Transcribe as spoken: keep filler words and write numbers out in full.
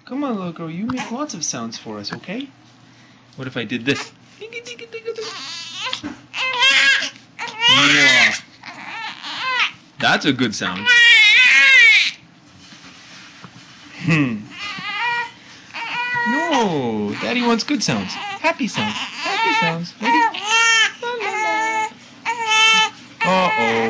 Come on, little girl, you make lots of sounds for us, okay? What if I did this? Yeah. That's a good sound. Hmm. No, Daddy wants good sounds. Happy sounds. Happy sounds. Ready? Uh-oh.